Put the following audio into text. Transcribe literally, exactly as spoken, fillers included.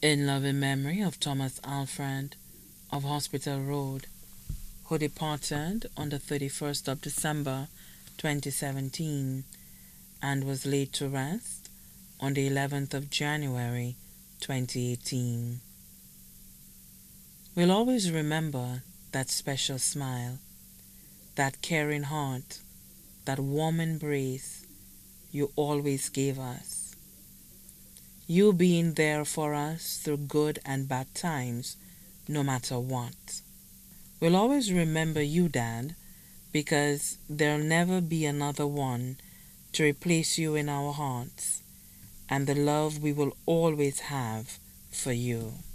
In loving memory of Thomas Alfred of Hospital Road, who departed on the thirty-first of December twenty seventeen and was laid to rest on the eleventh of January twenty eighteen. We'll always remember that special smile, that caring heart, that warm embrace you always gave us. You being there for us through good and bad times, no matter what. We'll always remember you, Dad, because there'll never be another one to replace you in our hearts and the love we will always have for you.